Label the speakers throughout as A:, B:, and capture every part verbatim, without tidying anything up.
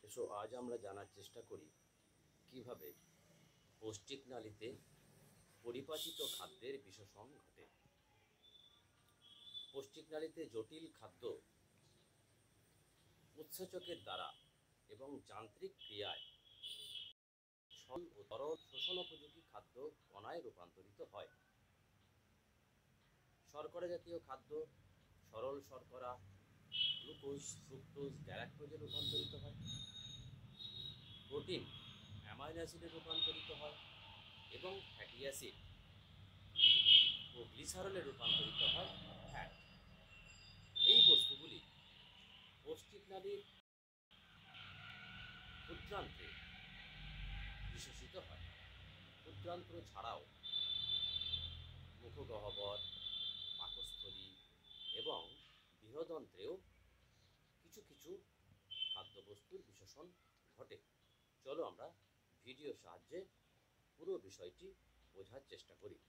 A: এসো আজ আমরা জানার চেষ্টা করি কিভাবে পৌষ্টিক নালীতে পরিপাচিত খাদ্যের বিশোষণ ঘটে। পৌষ্টিক নালীতে জটিল খাদ্য উৎসেচকের দ্বারা এবং যান্ত্রিক ক্রিয়ায় সরল ও তরল শোষণোপযোগী খাদ্য কণায় রূপান্তরিত হয়। শর্করা জাতীয় খাদ্য সরল শর্করা, গ্লুকোজ, ফ্রুক্টোজ, গ্যালাক্টোজে রূপান্তরিত হয়। প্রোটিন অ্যামাইনো অ্যাসিডে রূপান্তরিত হয় এবং ফ্যাটি অ্যাসিড ও গ্লিসারলে রূপান্তরিত হয় ফ্যাট। এই বস্তুগুলি পৌষ্টিক নালীর ক্ষুদ্রান্ত্রে বিশেষিত হয়। ক্ষুদ্রান্ত্র ছাড়াও মুখগহ্বর, পাকস্থলী এবং বৃহদন্ত্রেও কিছু কিছু খাদ্যবস্তুর বিশোষণ ঘটে। চলো আমরা ভিডিও সাহায্যে পুরো বিষয়টি বোঝার চেষ্টা করি।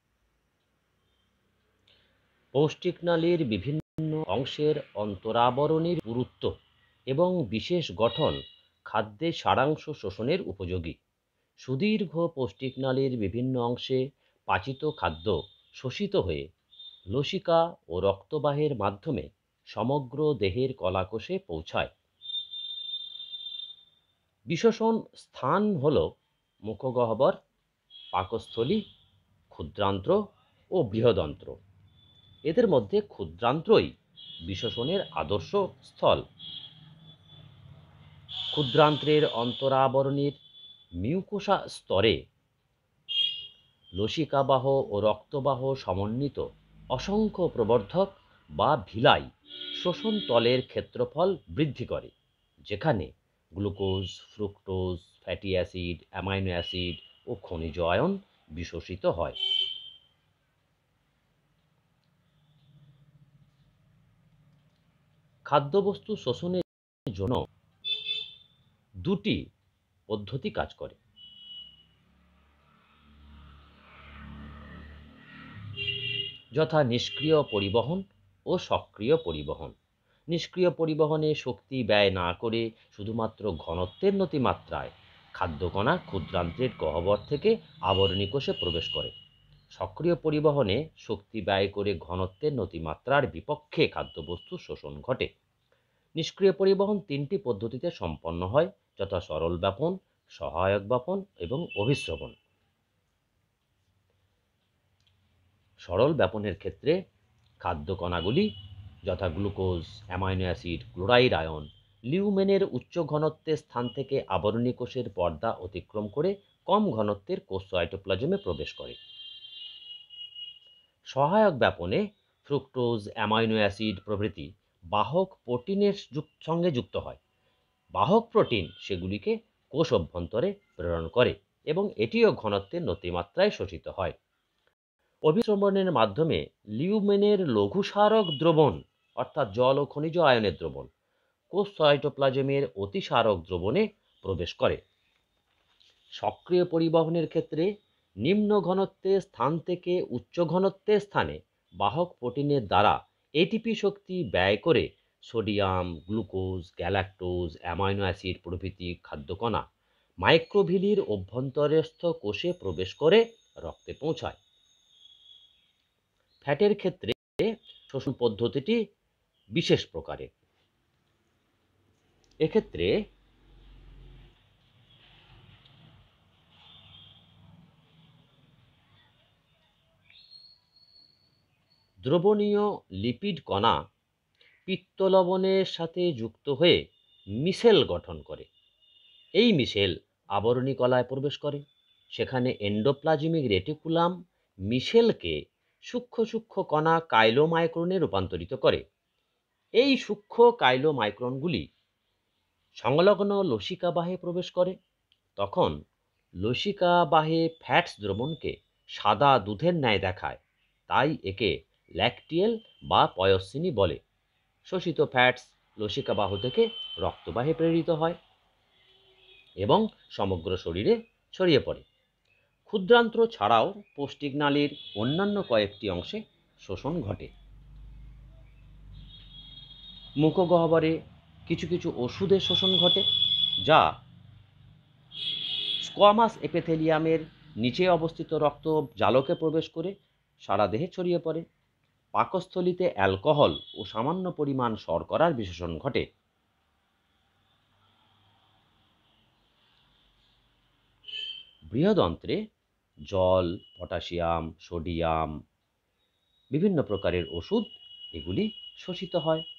B: পৌষ্টিক নালীর বিভিন্ন অংশের অন্তরাবরণীর পুরুত্ব এবং বিশেষ গঠন খাদ্যের সারাংশ শোষণের উপযোগী। সুদীর্ঘ পৌষ্টিক নালীর বিভিন্ন অংশে পাচিত খাদ্য শোষিত হয়ে লসিকা ও রক্তবাহের মাধ্যমে সমগ্র দেহের কলাকোষে পৌঁছায়। বিশোষণ স্থান হল মুখগহ্বর, পাকস্থলী, ক্ষুদ্রান্ত্র ও বৃহদন্ত্র। এদের মধ্যে ক্ষুদ্রান্ত্রই বিশোষণের আদর্শ স্থল। ক্ষুদ্রান্ত্রের অন্তরাবরণীর মিউকোসা স্তরে লসিকাবাহ ও রক্তবাহ সমন্বিত অসংখ্য প্রবর্ধক বা ভিলাই শোষণ তলের ক্ষেত্রফল বৃদ্ধি করে, যেখানে glucose, fructose, fatty acid, amino acid ও খনিজ আয়ন বিশোষিত হয়। খাদ্যবস্তু শোষণের জন্য দুটি পদ্ধতি কাজ করে। যথা নিষ্ক্রিয় পরিবহন ও সক্রিয় পরিবহন। নিষ্ক্রিয় পরিবহনে শক্তি ব্যয় না করে শুধুমাত্র ঘনত্বের নতিমাত্রায় খাদ্যকণা ক্ষুদ্রান্ত্রের গহ্বর থেকে আবরণী কোষে প্রবেশ করে। সক্রিয় পরিবহনে শক্তি ব্যয় করে ঘনত্বের নতিমাত্রার বিপক্ষে খাদ্যবস্তু শোষণ ঘটে। নিষ্ক্রিয় পরিবহন তিনটি পদ্ধতিতে সম্পন্ন হয়, যথা সরল ব্যাপন, সহায়ক ব্যাপন এবং অভিস্রবণ। সরল ব্যাপনের ক্ষেত্রে খাদ্যকণাগুলি যথা গ্লুকোজ, অ্যামাইনো অ্যাসিড, ক্লোরাইড আয়ন লিউমেনের উচ্চ ঘনত্বের স্থান থেকে আবরণী কোষের পর্দা অতিক্রম করে কম ঘনত্বের কোষ সাইটোপ্লাজমে প্রবেশ করে। সহায়ক ব্যাপনে ফ্রুক্টোজ, অ্যামাইনো অ্যাসিড প্রভৃতি বাহক প্রোটিনের সঙ্গে যুক্ত হয়। বাহক প্রোটিন সেগুলিকে কোষ অভ্যন্তরে প্রেরণ করে এবং এটিও ঘনত্বের নতিমাত্রায় শোষিত হয়। অভিস্রবণের মাধ্যমে লিউমেনের লঘুসারক দ্রবণ অর্থাৎ জল ও খনিজ আয়নের দ্রবণ কোষ সাইটোপ্লাজমের অতিসারক দ্রবণে প্রবেশ করে। সক্রিয় পরিবহনের ক্ষেত্রে নিম্ন ঘনত্বের স্থান থেকে উচ্চ ঘনত্বের স্থানে বাহক প্রোটিনের দ্বারা এটিপি শক্তি ব্যয় করে sodium, glucose, galactose, amino acid প্রভৃতি খাদ্যকণা মাইক্রোভিলির অভ্যন্তরস্থ কোষে প্রবেশ করে রক্তে পৌঁছায়। ফ্যাটের ক্ষেত্রে শোষণ পদ্ধতিটি বিশেষ প্রকারের। এক্ষেত্রে দ্রবণীয় লিপিড কণা পিত্ত লবণের সাথে যুক্ত হয়ে মিশেল গঠন করে। এই মিশেল আবরণী কলায় প্রবেশ করে। সেখানে এন্ডোপ্লাজমিক রেটিকুলাম মিশেলকে সূক্ষ্ম সূক্ষ্ম কণা কাইলোমাইক্রনে রূপান্তরিত করে। এই সূক্ষ্ম কাইলোমাইক্রনগুলি সংলগ্ন লসিকাবাহে প্রবেশ করে। তখন লসিকাবাহে ফ্যাটস দ্রবণকে সাদা দুধের ন্যায় দেখায়, তাই একে ল্যাকটিয়েল বা পয়স্বিনী বলে। শোষিত ফ্যাটস লসিকাবাহ থেকে রক্তবাহে প্রেরিত হয় এবং সমগ্র শরীরে ছড়িয়ে পড়ে। ক্ষুদ্রান্ত্র ছাড়াও পৌষ্টিক নালীর অন্যান্য কয়েকটি অংশে শোষণ ঘটে। মুখগহ্বরে কিছু কিছু ওষুধের শোষণ ঘটে। যা স্কোয়ামাস এপিথেলিয়ামের নিচে অবস্থিত রক্ত জালকে প্রবেশ করে সারা দেহে ছড়িয়ে পড়ে। পাকস্থলীতে অ্যালকোহল ও সামান্য পরিমাণ শর্করার বিশেষণ ঘটে। বৃহদন্ত্রে জল, পটাশিয়াম, সোডিয়াম, বিভিন্ন প্রকারের ওষুধ এগুলি শোষিত হয়।